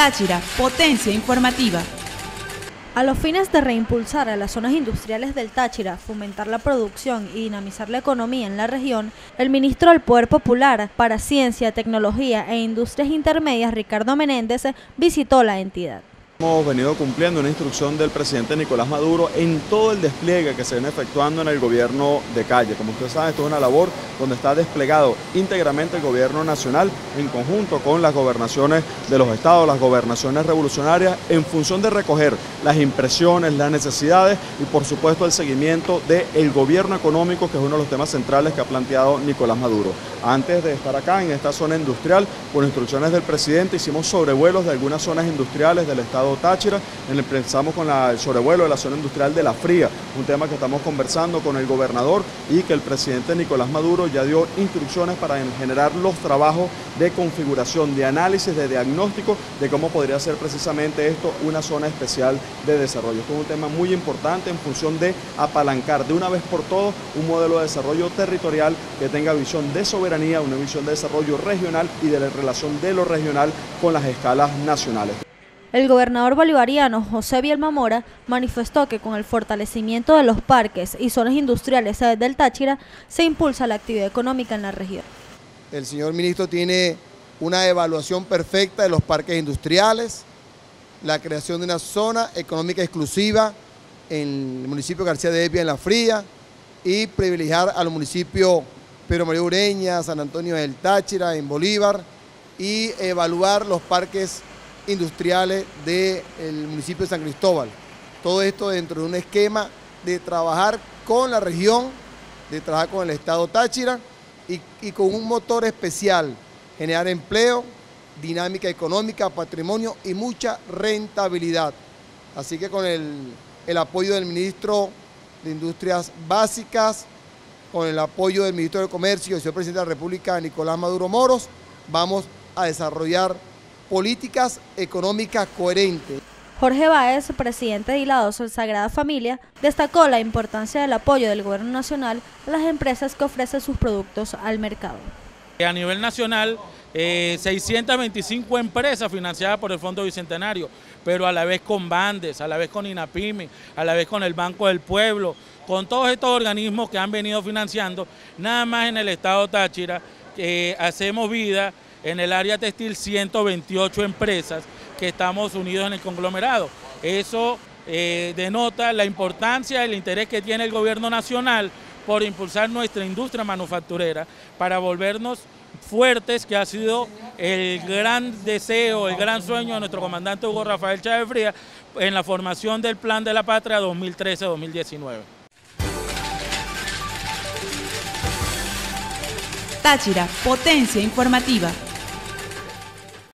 Táchira, potencia informativa. A los fines de reimpulsar a las zonas industriales del Táchira, fomentar la producción y dinamizar la economía en la región, el ministro del Poder Popular para Ciencia, Tecnología e Industrias Intermedias, Ricardo Menéndez, visitó la entidad. Hemos venido cumpliendo una instrucción del presidente Nicolás Maduro en todo el despliegue que se viene efectuando en el gobierno de calle. Como ustedes saben, esto es una labor donde está desplegado íntegramente el gobierno nacional en conjunto con las gobernaciones de los estados, las gobernaciones revolucionarias, en función de recoger las impresiones, las necesidades y por supuesto el seguimiento del gobierno económico, que es uno de los temas centrales que ha planteado Nicolás Maduro. Antes de estar acá en esta zona industrial, por instrucciones del presidente, hicimos sobrevuelos de algunas zonas industriales del estado Táchira. Empezamos con el sobrevuelo de la zona industrial de La Fría, un tema que estamos conversando con el gobernador y que el presidente Nicolás Maduro ya dio instrucciones para generar los trabajos de configuración, de análisis, de diagnóstico de cómo podría ser precisamente esto una zona especial de desarrollo. Esto es un tema muy importante en función de apalancar de una vez por todas un modelo de desarrollo territorial que tenga visión de soberanía, una visión de desarrollo regional y de la relación de lo regional con las escalas nacionales. El gobernador bolivariano José Bielma Mora manifestó que con el fortalecimiento de los parques y zonas industriales del Táchira se impulsa la actividad económica en la región. El señor ministro tiene una evaluación perfecta de los parques industriales, la creación de una zona económica exclusiva en el municipio García de Epia, en La Fría, y privilegiar a los municipios Pedro María Ureña, San Antonio del Táchira, en Bolívar, y evaluar los parques industriales del municipio de San Cristóbal. Todo esto dentro de un esquema de trabajar con la región, de trabajar con el estado Táchira y con un motor especial, generar empleo, dinámica económica, patrimonio y mucha rentabilidad. Así que con el apoyo del ministro de Industrias Básicas, con el apoyo del ministro de Comercio y el señor presidente de la República, Nicolás Maduro Moros, vamos a desarrollar políticas económicas coherentes. Jorge Báez, presidente de Hilados Sagrada Familia, destacó la importancia del apoyo del gobierno nacional a las empresas que ofrecen sus productos al mercado. A nivel nacional, 625 empresas financiadas por el Fondo Bicentenario, pero a la vez con Bandes, a la vez con INAPYME, a la vez con el Banco del Pueblo, con todos estos organismos que han venido financiando, nada más en el estado Táchira, hacemos vida en el área textil 128 empresas que estamos unidos en el conglomerado. Eso denota la importancia y el interés que tiene el gobierno nacional por impulsar nuestra industria manufacturera para volvernos fuertes, que ha sido el gran deseo, el gran sueño de nuestro comandante Hugo Rafael Chávez Frías en la formación del Plan de la Patria 2013-2019. Táchira, potencia informativa.